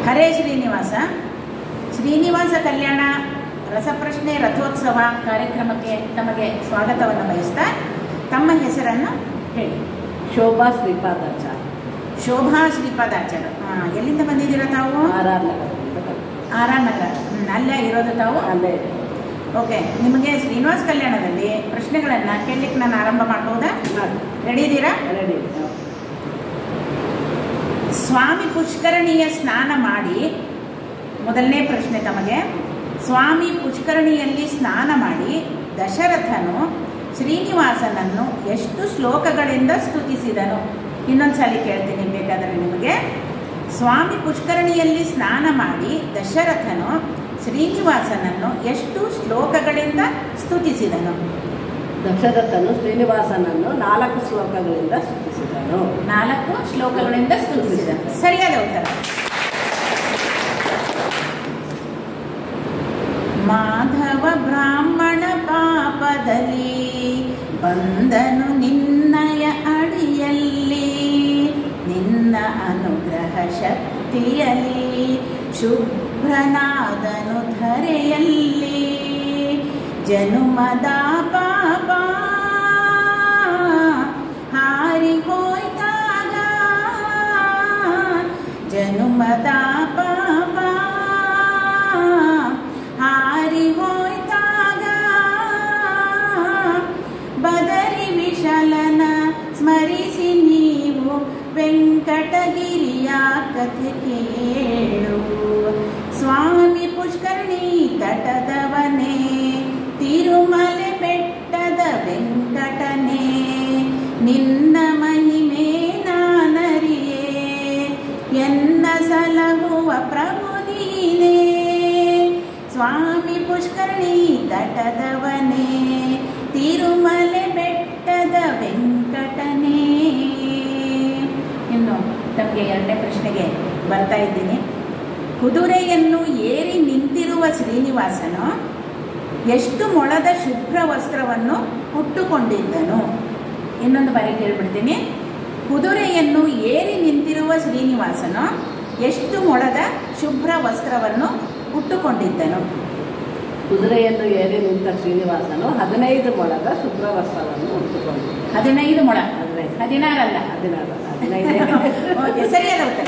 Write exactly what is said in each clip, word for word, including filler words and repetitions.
ಹರೇ ಶ್ರೀನಿವಾಸ. ಶ್ರೀನಿವಾಸ ಕಲ್ಯಾಣ ರಸಪ್ರಶ್ನೆ ರಥೋತ್ಸವ ಕಾರ್ಯಕ್ರಮಕ್ಕೆ ತಮಗೆ ಸ್ವಾಗತವನ್ನು ಬಯಸ್ತಾ ತಮ್ಮ ಹೆಸರನ್ನು ಹೇಳಿ. ಶೋಭಾ ಶ್ರೀಪಾದಾಚಾರ್ಯ. ಶೋಭಾ ಶ್ರೀಪಾದಾಚಾರ್ಯ. ಹಾಂ, ಎಲ್ಲಿಂದ ಬಂದಿದ್ದೀರಾ ತಾವು? R R Nagar. R R Nagar. ಅಲ್ಲೇ ಇರೋದು ತಾವು? ಅಲ್ಲೇ. ಓಕೆ, ನಿಮಗೆ ಶ್ರೀನಿವಾಸ ಕಲ್ಯಾಣದಲ್ಲಿ ಪ್ರಶ್ನೆಗಳನ್ನು ಕೇಳಲಿಕ್ಕೆ ನಾನು ಆರಂಭ ಮಾಡ್ಬೋದಾ? ರೆಡಿ ಇದ್ದೀರಾ? ರೆಡಿ. ಸ್ವಾಮಿ ಪುಷ್ಕರಣಿಯ ಸ್ನಾನ ಮಾಡಿ, ಮೊದಲನೇ ಪ್ರಶ್ನೆ ತಮಗೆ. ಸ್ವಾಮಿ ಪುಷ್ಕರಣಿಯಲ್ಲಿ ಸ್ನಾನ ಮಾಡಿ ದಶರಥನು ಶ್ರೀನಿವಾಸನನ್ನು ಎಷ್ಟು ಶ್ಲೋಕಗಳಿಂದ ಸ್ತುತಿಸಿದನು? ಇನ್ನೊಂದು ಸಲ ಕೇಳ್ತೀನಿ ಬೇಕಾದರೆ ನಿಮಗೆ. ಸ್ವಾಮಿ ಪುಷ್ಕರಣಿಯಲ್ಲಿ ಸ್ನಾನ ಮಾಡಿ ದಶರಥನು ಶ್ರೀನಿವಾಸನನ್ನು ಎಷ್ಟು ಶ್ಲೋಕಗಳಿಂದ ಸ್ತುತಿಸಿದನು? ದಶರಥನು ಶ್ರೀನಿವಾಸನನ್ನು ನಾಲ್ಕು ಶ್ಲೋಕಗಳಿಂದ ಸ್ತುತಿಸಿದನು. ನಾಲ್ಕು ಶ್ಲೋಕಗಳಿಂದ ಸ್ತುತಿಸಿದನು. ಸರಿಯಾದ ಉತ್ತರ. ಮಾಧವ ಬ್ರಾಹ್ಮಣ ಪಾಪದಲ್ಲಿ ಬಂದನು ನಿನ್ನಯ ಅಡಿಯಲ್ಲಿ, ನಿನ್ನ ಅನುಗ್ರಹ ಶಕ್ತಿಯಲ್ಲಿ ಶುಭ್ರನಾದನು ಧರೆಯಲ್ಲಿ. ಜನುಮದ ಪಾಪ ಹಾರಿ ಹೋಯ್ತಾಗ, ಜನುಮದ ಪಾಪ ಹಾರಿ ಹೋಯ್ತಾಗ, ಬದರಿ ವಿಶಲನ ಸ್ಮರಿಸಿ ನೀವು ವೆಂಕಟಗಿರಿಯ ಕಥೆ ಕೇಳು. ಸ್ವಾಮಿ ಪುಷ್ಕರಣಿ ತಟದವನೇ, ತಿರುಮಲೆ ಬೆಟ್ಟದ ವೆಂಕಟನೇ, ನಿನ್ನ ಮಹಿಮೆ ನಾನರಿಯೇ, ಎನ್ನ ಸಲಹುವ ಪ್ರಭು ನೀನೇ. ಸ್ವಾಮಿ ಪುಷ್ಕರಣಿ ತಟದವನೇ, ತಿರುಮಲೆ ಬೆಟ್ಟದ ವೆಂಕಟನೇ. ಇನ್ನು ತಮಗೆ ಎರಡನೇ ಪ್ರಶ್ನೆಗೆ ಬರ್ತಾ ಇದ್ದೀನಿ. ಕುದುರೆಯನ್ನು ಏರಿ ನಿಂತಿರುವ ಶ್ರೀನಿವಾಸನು ಎಷ್ಟು ಮೊಳದ ಶುಭ್ರ ವಸ್ತ್ರವನ್ನು ಉಟ್ಟುಕೊಂಡಿದ್ದನು? ಇನ್ನೊಂದು ಬಾರಿ ಕೇಳ್ಬಿಡ್ತೀನಿ. ಕುದುರೆಯನ್ನು ಏರಿ ನಿಂತಿರುವ ಶ್ರೀನಿವಾಸನು ಎಷ್ಟು ಮೊಳದ ಶುಭ್ರ ವಸ್ತ್ರವನ್ನು ಉಟ್ಟುಕೊಂಡಿದ್ದನು? ಕುದುರೆಯನ್ನು ಏರಿ ನಿಂತ ಶ್ರೀನಿವಾಸನು ಹದಿನೈದು ಮೊಳದ ಶುಭ್ರ ವಸ್ತ್ರವನ್ನು ಉಟ್ಟುಕೊಂಡು. ಹದಿನೈದು ಮೊಳ, ಹದಿನೈದು, ಹದಿನಾರಲ್ಲ, ಹದಿನಾರು, ಹದಿನೈದು. ಓಕೆ, ಸರಿಯಾದ ಉತ್ತರ.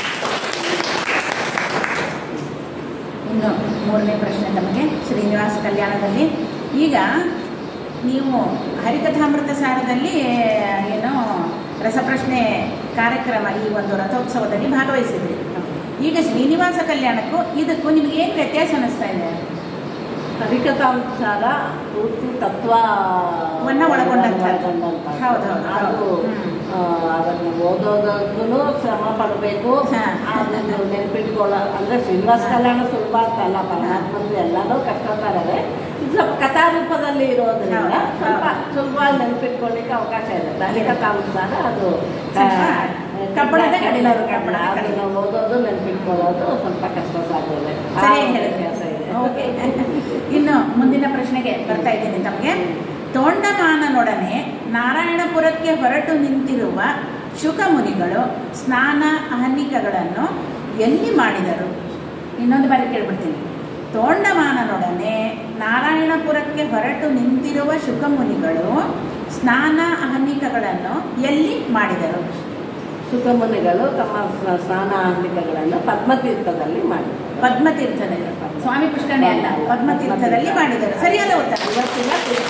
ಇನ್ನು ಮೂರನೇ ಪ್ರಶ್ನೆ ತಮಗೆ. ಶ್ರೀನಿವಾಸ ಕಲ್ಯಾಣದಲ್ಲಿ ಈಗ ನೀವು ಹರಿಕಥಾಮೃತ ಸಾರದಲ್ಲಿ ಏನೋ ರಸಪ್ರಶ್ನೆ ಕಾರ್ಯಕ್ರಮ ಈ ಒಂದು ರಥೋತ್ಸವದಲ್ಲಿ ಭಾಗವಹಿಸಿದ್ರಿ. ಈಗ ಶ್ರೀನಿವಾಸ ಕಲ್ಯಾಣಕ್ಕೂ ಇದಕ್ಕೂ ನಿಮಗೆ ಏನು ವ್ಯತ್ಯಾಸ ಅನ್ನಿಸ್ತಾ ಇದೆ? ಹರಿಕಥಾಂಸಾರ ಪೂರ್ತಿ ತತ್ವವನ್ನು ಒಳಗೊಂಡಂತ. ಹೌದು, ಅದು ಅದನ್ನು ಓದೋದಕ್ಕೂ ಶ್ರಮ ಪಡಬೇಕು. ಅದನ್ನು ನೆನಪಿಟ್ಕೊಳ್ಳೋ ಅಂದರೆ ಶ್ರೀನಿವಾಸ ಕಲ್ಯಾಣ ಸುಲಭ ಅಂತಲ್ಲ, ಪರಮಾತ್ಮಂದು ಎಲ್ಲನೂ ಕಷ್ಟತಾರವೆ. ಇದು ಸ್ವಲ್ಪ ಕಥಾರೂಪದಲ್ಲಿ ಇರೋದ್ರಿಂದ ಸ್ವಲ್ಪ ಸುಲಭವಾಗಿ ನೆನಪಿಟ್ಕೊಳ್ಳಿಕ್ಕೆ ಅವಕಾಶ ಇದೆ. ಹರಿಕಥಾಂಸಾರ ಅದು ಕಬ್ಬಣದ ಕಡಿಲರು ಕಬ್ಬಣ, ಅದನ್ನು ಓದೋದು ನೆನಪಿಟ್ಕೊಳ್ಳೋದು ಸ್ವಲ್ಪ ಕಷ್ಟ ಸಾಧ್ಯವೇ. ವ್ಯತ್ಯಾಸ ಇದೆ. ಓಕೆ, ಇನ್ನು ಮುಂದಿನ ಪ್ರಶ್ನೆಗೆ ಬರ್ತಾ ಇದ್ದೀನಿ ತಮಗೆ. ತೋಂಡಮಾನನೊಡನೆ ನಾರಾಯಣಪುರಕ್ಕೆ ಹೊರಟು ನಿಂತಿರುವ ಶುಕಮುನಿಗಳು ಸ್ನಾನ ಅಹನಿಕಗಳನ್ನು ಎಲ್ಲಿ ಮಾಡಿದರು? ಇನ್ನೊಂದು ಬಾರಿ ಕೇಳ್ಬಿಡ್ತೀನಿ. ತೋಂಡಮಾನನೊಡನೆ ನಾರಾಯಣಪುರಕ್ಕೆ ಹೊರಟು ನಿಂತಿರುವ ಶುಕಮುನಿಗಳು ಸ್ನಾನ ಅಹನಿಕಗಳನ್ನು ಎಲ್ಲಿ ಮಾಡಿದರು? ಶುಕಮುನಿಗಳು ತಮ್ಮ ಸ್ನಾನ ಅಹನಿಕಗಳನ್ನು ಪದ್ಮತೀರ್ಥದಲ್ಲಿ ಮಾಡಿದರು. ಪದ್ಮತೀರ್ಥದಲ್ಲಿ, ಸ್ವಾಮಿ ಪುಷ್ಕರಣಿ ಅಲ್ಲ, ಪದ್ಮತೀರ್ಥದಲ್ಲಿ ಮಾಡಿದರು. ಸರಿಯಾದ ಉತ್ತರ. ಇವತ್ತಿನ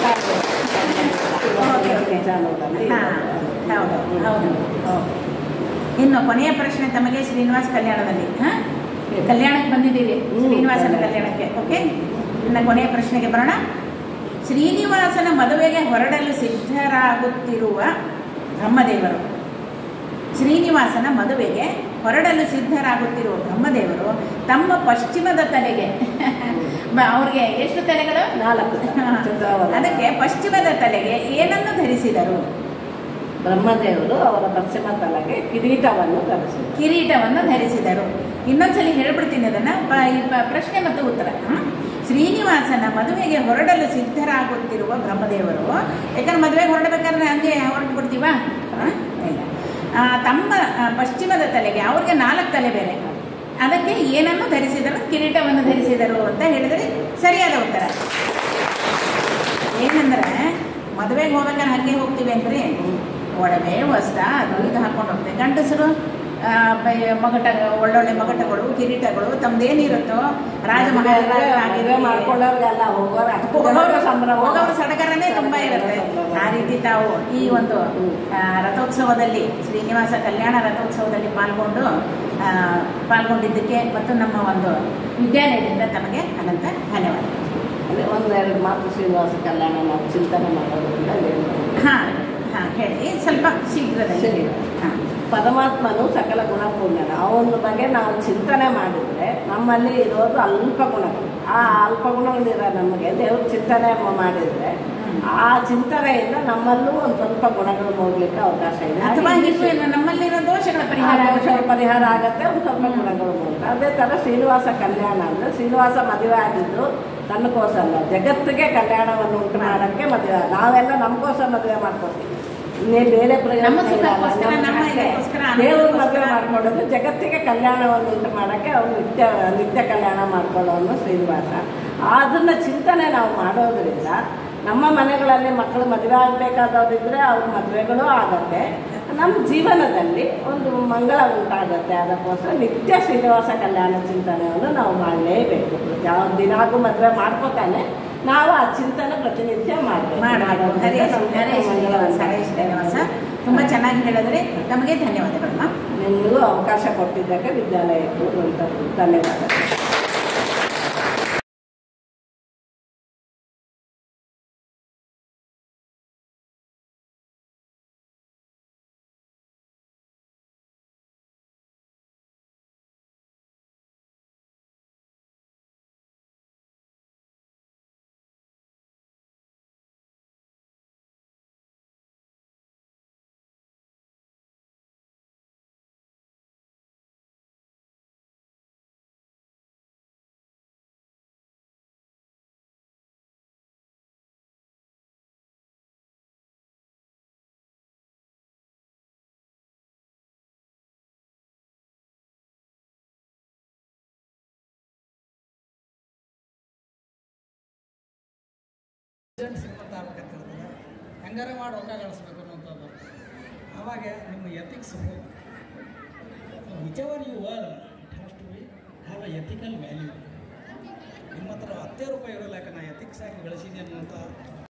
ಹೌದು ಹೌದು. ಇನ್ನು ಕೊನೆಯ ಪ್ರಶ್ನೆ ತಮಗೆ. ಶ್ರೀನಿವಾಸ ಕಲ್ಯಾಣದಲ್ಲಿ ಹಾಂ ಕಲ್ಯಾಣಕ್ಕೆ ಬಂದಿದ್ದೀರಿ, ಶ್ರೀನಿವಾಸನ ಕಲ್ಯಾಣಕ್ಕೆ. ಓಕೆ, ಇನ್ನು ಕೊನೆಯ ಪ್ರಶ್ನೆಗೆ ಬರೋಣ. ಶ್ರೀನಿವಾಸನ ಮದುವೆಗೆ ಹೊರಡಲು ಸಿದ್ಧರಾಗುತ್ತಿರುವ ಬ್ರಹ್ಮದೇವರು, ಶ್ರೀನಿವಾಸನ ಮದುವೆಗೆ ಹೊರಡಲು ಸಿದ್ಧರಾಗುತ್ತಿರುವ ಬ್ರಹ್ಮದೇವರು ತಮ್ಮ ಪಶ್ಚಿಮದ ತಲೆಗೆ ಅವ್ರಿಗೆ ಎಷ್ಟು ತಲೆಗಳು? ನಾಲ್ಕು. ಅದಕ್ಕೆ ಪಶ್ಚಿಮದ ತಲೆಗೆ ಏನನ್ನು ಧರಿಸಿದರು? ಬ್ರಹ್ಮದೇವರು ಅವರ ಪಶ್ಚಿಮ ತಲೆಗೆ ಕಿರೀಟವನ್ನು ಧರಿಸಿದರು. ಕಿರೀಟವನ್ನು ಧರಿಸಿದರು. ಇನ್ನೊಂದ್ಸಲಿ ಹೇಳ್ಬಿಡ್ತೀನಿ ಅದನ್ನು, ಪ್ರಶ್ನೆ ಮತ್ತು ಉತ್ತರ. ಶ್ರೀನಿವಾಸನ ಮದುವೆಗೆ ಹೊರಡಲು ಸಿದ್ಧರಾಗುತ್ತಿರುವ ಬ್ರಹ್ಮದೇವರು, ಯಾಕಂದ್ರೆ ಮದುವೆಗೆ ಹೊರಡಬೇಕಾದ್ರೆ ಹಂಗೆ ಹೊರಟು ಬಿಡ್ತೀವ ಇಲ್ಲ, ತಮ್ಮ ಪಶ್ಚಿಮದ ತಲೆಗೆ, ಅವ್ರಿಗೆ ನಾಲ್ಕು ತಲೆ ಬೇರೆ, ಅದಕ್ಕೆ ಏನನ್ನು ಧರಿಸಿದರು? ಕಿರೀಟವನ್ನು ಧರಿಸಿದರು ಅಂತ ಹೇಳಿದರೆ ಸರಿಯಾದ ಉತ್ತರ. ಏನಂದ್ರೆ ಮದುವೆಗೆ ಹೋಗ್ಬೇಕಾದ್ರೆ ಹಾಗೆ ಹೋಗ್ತೀವಿ ಅಂದ್ರೆ ಒಡವೆ ವಸ್ತ್ರ ಅದು ಇದು ಹಾಕೊಂಡು ಹೋಗ್ತೇವೆ. ಗಂಡಸರು ಮಗಟ ಒಳ್ಳೊಳ್ಳೆ ಮಗಟಗಳು ಕಿರೀಟಗಳು ತಮ್ದೇನಿರುತ್ತೋ ರಾಜ ಮಾಡ್ಕೊಳ್ಳೋರ್ಗೆಲ್ಲ ಹೋಗೋರ ಸಡಗರನೇ ತುಂಬಾ ಇರುತ್ತೆ. ಆ ರೀತಿ ತಾವು ಈ ಒಂದು ರಥೋತ್ಸವದಲ್ಲಿ ಶ್ರೀನಿವಾಸ ಕಲ್ಯಾಣ ರಥೋತ್ಸವದಲ್ಲಿ ಪಾಲ್ಗೊಂಡು ಪಾಲ್ಗೊಂಡಿದ್ದಕ್ಕೆ ಮತ್ತು ನಮ್ಮ ಒಂದು ವಿದ್ಯಾಲಯದಿಂದ ತಮಗೆ ಅನಂತ ಧನ್ಯವಾದಗಳು. ಅದೇ ಒಂದೆರಡು ಮಾತು ಶ್ರೀನಿವಾಸ ಕಲ್ಯಾಣ ನಾವು ಚಿಂತನೆ ಮಾಡೋದ್ರಿಂದ ಹಾಂ ಹಾಂ ಹೇಳಿ ಸ್ವಲ್ಪ ಶೀಘ್ರದಲ್ಲಿ. ಹಾಂ, ಪರಮಾತ್ಮನು ಸಕಲ ಗುಣಪೂರ್ಣನ ಅವನ ಬಗ್ಗೆ ನಾವು ಚಿಂತನೆ ಮಾಡಿದರೆ ನಮ್ಮಲ್ಲಿ ಇರೋದು ಅಲ್ಪ ಗುಣಗಳು. ಆ ಅಲ್ಪ ಗುಣಗಳಿರೋ ನಮಗೆ ದೇವ್ರ ಚಿಂತನೆ ಮಾಡಿದರೆ ಆ ಚಿಂತನೆಯಿಂದ ನಮ್ಮಲ್ಲೂ ಒಂದು ಸ್ವಲ್ಪ ಗುಣಗಳು ಮೂಡಲಿಕ್ಕೆ ಅವಕಾಶ ಇದೆ. ಅಥವಾ ನಮ್ಮಲ್ಲಿರೋ ದೋಷಗಳ ಪರಿಹಾರ ದೋಷಗಳ ಪರಿಹಾರ ಆಗುತ್ತೆ, ಒಂದು ಸ್ವಲ್ಪ ಗುಣಗಳು ಮೂಡುತ್ತೆ. ಅದೇ ಥರ ಶ್ರೀನಿವಾಸ ಕಲ್ಯಾಣ ಅಂದರೆ ಶ್ರೀನಿವಾಸ ಮದುವೆ ಆಗಿದ್ದು ತನ್ನಕೋಸಲ್ಲ, ಜಗತ್ತಿಗೆ ಕಲ್ಯಾಣವನ್ನು ಉಂಟು ಮಾಡೋಕ್ಕೆ ಮದುವೆ. ನಾವೆಲ್ಲ ನಮಗೋಸ್ಕರ ಮದುವೆ ಮಾಡ್ಕೊತೀವಿ, ಇನ್ನೇ ಬೇರೆ ಪ್ರಯೋಜನ ದೇವ್ರ ಮದುವೆ ಮಾಡ್ಕೊಳ್ಳೋದು ಜಗತ್ತಿಗೆ ಕಲ್ಯಾಣವನ್ನು ಉಂಟು ಮಾಡೋಕ್ಕೆ ಅವ್ರು ನಿತ್ಯ ನಿತ್ಯ ಕಲ್ಯಾಣ ಮಾಡ್ಕೊಳ್ಳೋನು ಶ್ರೀನಿವಾಸ. ಅದನ್ನು ಚಿಂತನೆ ನಾವು ಮಾಡೋದ್ರಿಂದ ನಮ್ಮ ಮನೆಗಳಲ್ಲಿ ಮಕ್ಕಳು ಮದುವೆ ಆಗಬೇಕಾದವರಿದ್ದರೆ ಅವ್ರ ಮದುವೆಗಳು ಆಗತ್ತೆ, ನಮ್ಮ ಜೀವನದಲ್ಲಿ ಒಂದು ಮಂಗಳ ಉಂಟಾಗುತ್ತೆ. ಅದಕ್ಕೋಸ್ಕರ ನಿತ್ಯ ಶ್ರೀನಿವಾಸ ಕಲ್ಯಾಣ ಚಿಂತನೆಯನ್ನು ನಾವು ಮಾಡಲೇಬೇಕು. ಯಾವ ದಿನಾಗೂ ಮದುವೆ ಮಾಡ್ಕೋತಾನೆ ನಾವು ಆ ಚಿಂತನೆ ಪ್ರತಿನಿತ್ಯ ಮಾಡಬೇಕು. ತುಂಬ ಚೆನ್ನಾಗಿ ಹೇಳಿದ್ರೆ ತಮಗೆ ಧನ್ಯವಾದಗಳು. ನಿಮಗೂ ಅವಕಾಶ ಕೊಟ್ಟಿದ್ದಕ್ಕೆ ವಿದ್ಯಾಲಯಕ್ಕೂ ಧನ್ಯವಾದಗಳು. ಸಿಂಪಲ್ ಆಗ್ಬೇಕಂತಿರ್ತದೆ, ಹೆಂಗಾರೆ ಮಾಡಿ ರೊಕ್ಕ ಗಳಿಸ್ಬೇಕು ಅನ್ನೋಂಥದ್ದು. ಆವಾಗ ನಿಮ್ಮ ethics whichever you earn it has to be have a ethical value. ನಿಮ್ಮ ಹತ್ರ ಹತ್ತೇ ರೂಪಾಯಿ ಇರೋಲ್ಲ, ಯಾಕೆ ನಾ ಎಥಿಕ್ಸ್ ಆಗಿ ಗಳಿಸಿದೆ ಅನ್ನುವಂಥ